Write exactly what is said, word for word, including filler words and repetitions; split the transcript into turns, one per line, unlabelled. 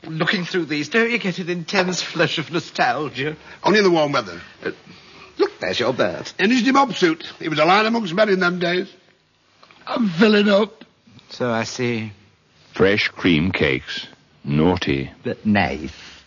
looking through these, don't you get an intense flush of nostalgia?
Only in the warm weather.
Uh, look, there's your bird.
In his mob suit. He was a line amongst men in them days. I'm filling up.
So I see.
Fresh cream cakes. Naughty.
But nice.